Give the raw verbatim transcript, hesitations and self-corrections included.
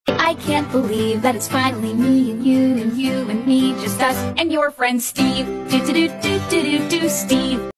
I can't believe that it's finally me and you and you and me, just us and your friend Steve. Do do do do do do do Steve.